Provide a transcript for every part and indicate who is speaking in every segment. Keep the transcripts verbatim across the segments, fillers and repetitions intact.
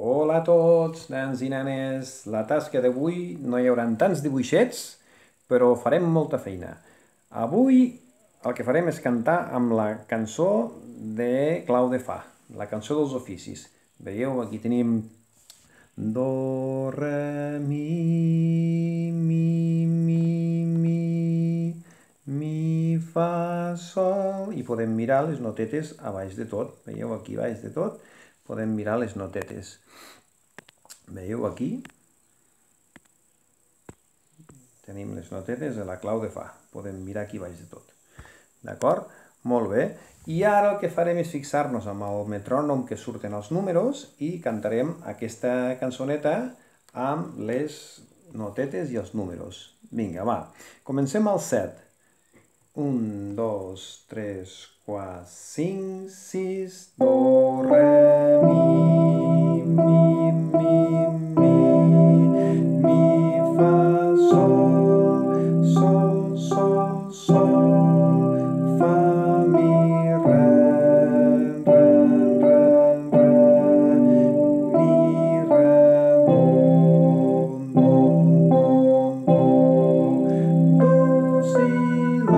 Speaker 1: Hola a tots, nens i nenes. La tasca d'avui no hi haurà tants dibuixets, però farem molta feina. Avui el que farem és cantar amb la cançó de Clau de Fa, la cançó dels oficis. Veieu, aquí tenim do, re, mi, mi, mi, mi, mi, fa, sol, i podem mirar les notetes a baix de tot. Veieu, aquí a baix de tot podem mirar les notetes. Veieu aquí? Tenim les notetes de la clau de fa. Podem mirar aquí baix de tot. D'acord? Molt bé. I ara el que farem és fixar-nos amb el metrònom que surten els números i cantarem aquesta cançoneta amb les notetes i els números. Vinga, va. Comencem al set. un, dos, tres, quatre, cinc, sis, do, re, mi, mi, mi, mi, mi, fa, sol, sol, sol, sol, fa, mi, re, re, re, re, mi, re, do, do, do, do, do, si, la,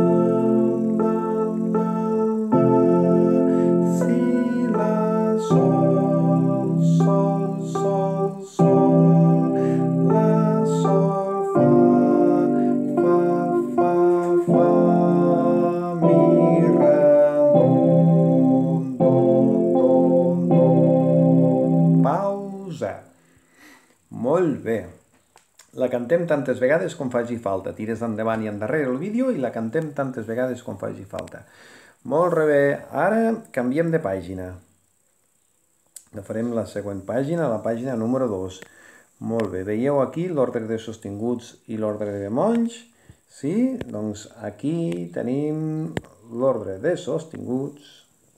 Speaker 1: sol, sol, sol, sol, la, sol, fa, fa, fa, fa, mi, re, do, do, do, do. Pausa. Molt bé. La cantem tantes vegades com faci falta. Tires endavant i endarrere el vídeo i la cantem tantes vegades com faci falta. Molt bé. Ara canviem de pàgina. Farem la següent pàgina, la pàgina número dos. Molt bé, veieu aquí l'ordre de sostinguts i l'ordre de bemolls? Sí? Doncs aquí tenim l'ordre de sostinguts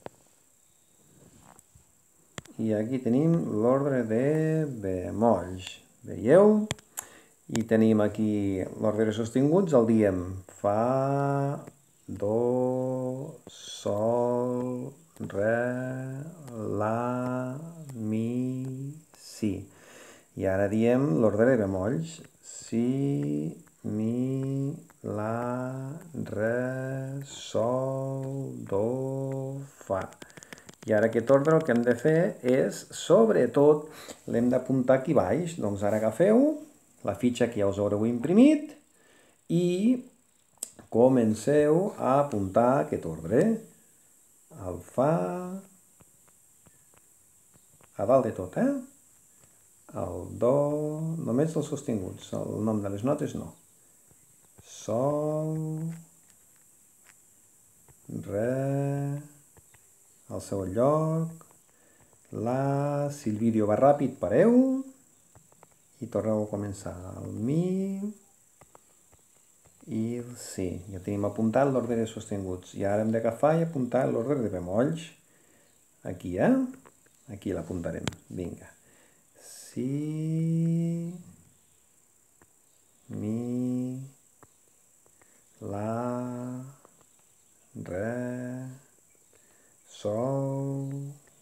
Speaker 1: i aquí tenim l'ordre de bemolls. Veieu? I tenim aquí l'ordre de sostinguts, el diem fa, do, sol, re, la, mi, si. I ara diem l'ordre de bemolls. Si, mi, la, re, sol, do, fa. I ara aquest ordre el que hem de fer és, sobretot, l'hem d'apuntar aquí baix. Doncs ara agafeu la fitxa que ja us haureu imprimit i comenceu a apuntar aquest ordre. El fa, a dalt de tot, eh? El do, només els sostinguts, el nom de les notes no. Sol, re, al seu lloc, la, si el vídeo va ràpid, pareu i torneu a començar. El mi i el si. Ja tenim apuntat l'ordre de sostinguts. I ara hem d'agafar i apuntar l'ordre de bemolls. Aquí, eh? Aquí l'apuntarem. Vinga. Si, mi, la, re, sol,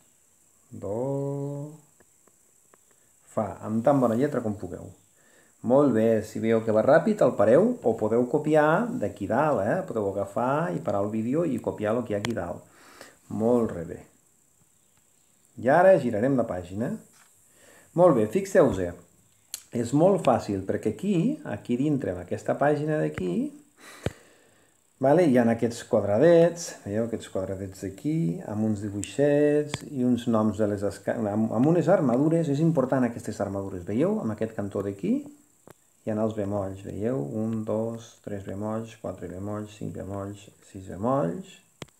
Speaker 1: do, fa. Amb tan bona lletra com pugueu. Molt bé, si veieu que va ràpid, el pareu o podeu copiar d'aquí dalt, eh? Podeu agafar i parar el vídeo i copiar el que hi ha aquí dalt. Molt bé. I ara girarem la pàgina. Molt bé, fixeu-vos. És molt fàcil, perquè aquí, aquí dintre, en aquesta pàgina d'aquí, vale, hi ha aquests quadradets, veieu aquests quadradets d'aquí, amb uns dibuixets i uns noms de les escales, amb unes armadures. És important aquestes armadures, veieu? Amb aquest cantó d'aquí hi ha els bemolls, veieu? un, dos, tres bemolls, quatre bemolls, cinc bemolls, sis bemolls.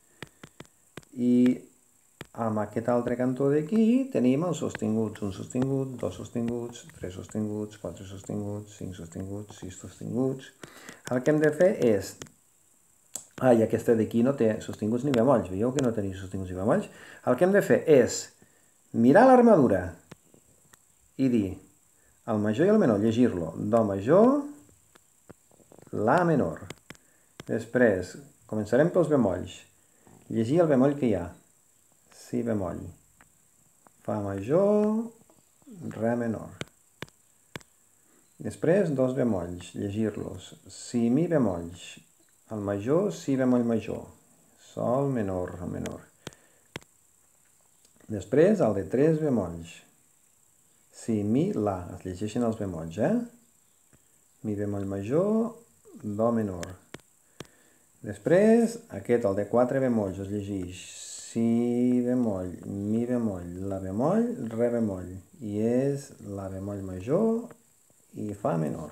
Speaker 1: I amb aquest altre cantó d'aquí tenim els sostinguts. Un sostingut, dos sostinguts, tres sostinguts, quatre sostinguts, cinc sostinguts, sis sostinguts. El que hem de fer és... Ah, i aquesta d'aquí no té sostinguts ni bemolls. Veieu que no tenim sostinguts ni bemolls? El que hem de fer és mirar l'armadura i dir el major i el menor, llegir-lo. Do major, la menor. Després, començarem pels bemolls. Llegir el bemoll que hi ha. Si bemoll. Fa major, re menor. Després, dos bemolls, llegir-los. Si, mi bemolls. El major, si bemoll major. Sol menor, menor. Després, el de tres bemolls. Si, mi, la. Es llegeixen els bemolls, eh? Mi bemoll major, do menor. Després, aquest, el de quatre bemolls, es llegeix si bemoll, mi bemoll, la bemoll, re bemoll. I és la bemoll major i fa menor.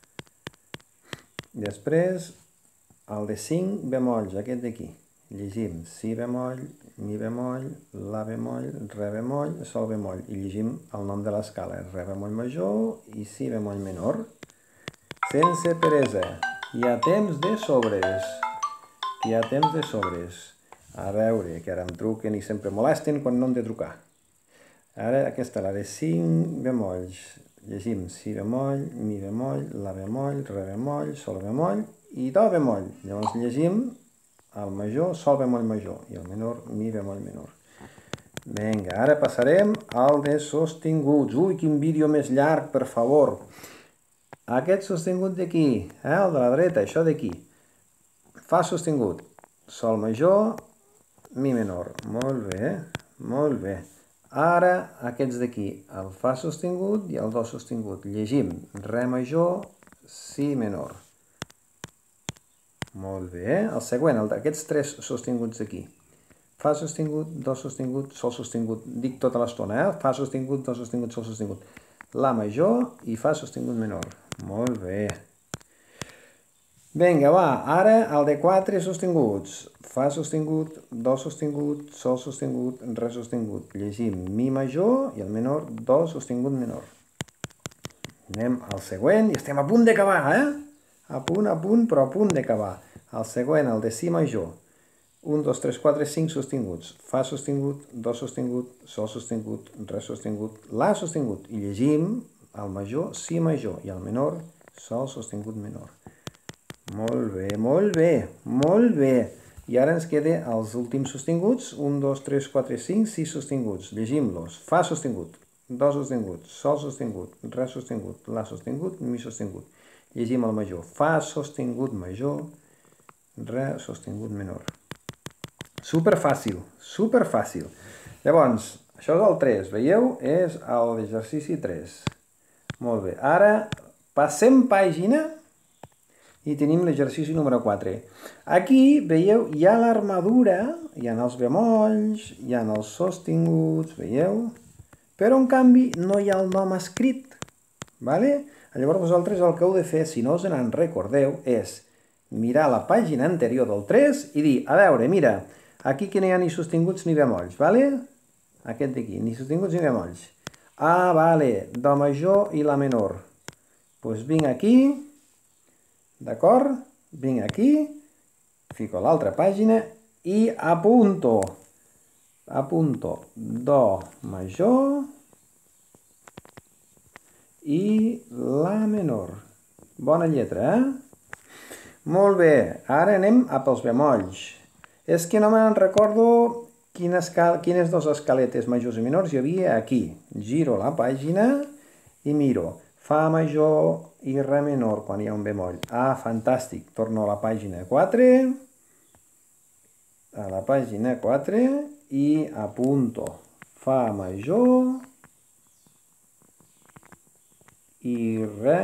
Speaker 1: Després, el de cinc bemolls, aquest d'aquí. Llegim si bemoll, mi bemoll, la bemoll, re bemoll, sol bemoll. I llegim el nom de l'escala, re bemoll major i si bemoll menor. Sense peresa. Hi ha temps de sobres. Hi ha temps de sobres. A veure, que ara em truquen i sempre molesten quan no hem de trucar. Ara aquesta, la de cinc bemolls. Llegim si bemoll, mi bemoll, la bemoll, re bemoll, sol bemoll i do bemoll. Llavors llegim el major, sol bemoll major, i el menor, mi bemoll menor. Vinga, ara passarem al de sostinguts. Ui, quin vídeo més llarg, per favor. Aquest sostingut d'aquí, eh, el de la dreta, això d'aquí. Fa sostingut. Sol major, mi menor. Molt bé, molt bé. Ara, aquests d'aquí, el fa sostingut i el do sostingut. Llegim re major, si menor. Molt bé. El següent, el d'aquests tres sostinguts d'aquí. Fa sostingut, do sostingut, sol sostingut. Dic tota l'estona, eh? Fa sostingut, do sostingut, sol sostingut. La major i fa sostingut menor. Molt bé. Vinga, va, ara el de quatre sostinguts. Fa sostingut, do sostingut, sol sostingut, re sostingut. Llegim mi major i el menor, do sostingut menor. Anem al següent i estem a punt d'acabar, eh? A punt, a punt, però a punt d'acabar. El següent, el de si major. un, dos, tres, quatre, cinc sostinguts. Fa sostingut, do sostingut, sol sostingut, re sostingut, la sostingut. I llegim el major, si major, i el menor, sol sostingut menor. Molt bé, molt bé, molt bé. I ara ens queden els últims sostinguts. un, dos, tres, quatre, cinc, sis sostinguts. Llegim-los. Fa sostingut, do sostingut, sol sostingut, re sostingut, la sostingut, mi sostingut. Llegim el major. Fa sostingut major, re sostingut menor. Superfàcil, superfàcil. Llavors, això és el tres, veieu? És l'exercici tres. Molt bé. Ara passem pàgina i tenim l'exercici número quatre. Aquí, veieu, hi ha l'armadura, hi ha els bemolls, hi ha els sostinguts, veieu? Però, en canvi, no hi ha el nom escrit. Vale? Llavors, vosaltres el que heu de fer, si no us en recordeu, és mirar la pàgina anterior del tres i dir, a veure, mira, aquí que no hi ha ni sostinguts ni bemolls, vale? Aquest d'aquí, ni sostinguts ni bemolls. Ah, vale, do major i la menor. Doncs vinc aquí, d'acord? Vinc aquí, fico l'altra pàgina i apunto. Apunto do major i la menor. Bona lletra, eh? Molt bé, ara anem a pels bemolls. És que no me'n recordo quines, quines dues escaletes majors i menors hi havia aquí. Giro la pàgina i miro. Fa major i re menor quan hi ha un bemoll. Ah, fantàstic. Torno a la pàgina quatre. A la pàgina quatre i apunto. Fa major i re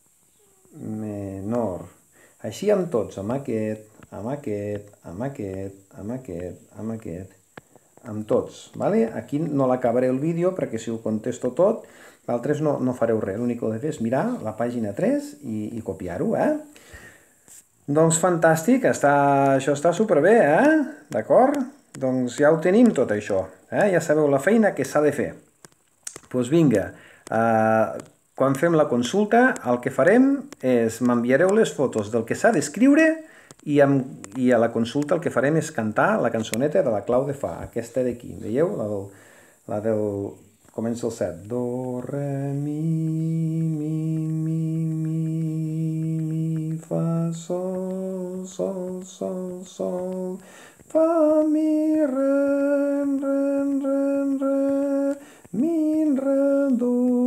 Speaker 1: menor. Així amb tots, amb aquest, amb aquest, amb aquest, amb aquest, amb aquest, amb tots. Vale? Aquí no l'acabaré el vídeo perquè si ho contesto tot, l'altres no, no fareu res. L'únic que heu de fer és mirar la pàgina tres i, i copiar-ho, eh? Doncs fantàstic, està, això està superbé, eh? D'acord? Doncs ja ho tenim tot això, eh? Ja sabeu la feina que s'ha de fer. Doncs vinga, eh, quan fem la consulta, el que farem és m'enviareu les fotos del que s'ha d'escriure i, amb, i a la consulta el que farem és cantar la cançoneta de la clau de fa, aquesta d'aquí, veieu? La del, la del... Comença el set. Do, re, mi, mi, mi, mi, mi, fa, sol, sol, sol, sol, fa, mi, re, re, re, re, mi, re, do,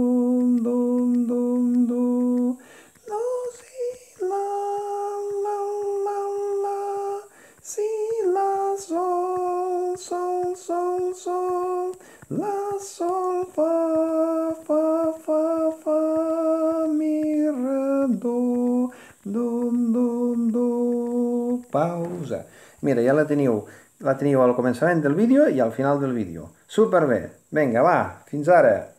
Speaker 1: La, sol, fa, fa, fa, fa, mi, re, do, do, do, do, pausa. Mira, ja la teniu, la teniu al començament del vídeo i al final del vídeo. Superbé! Vinga, va, fins ara!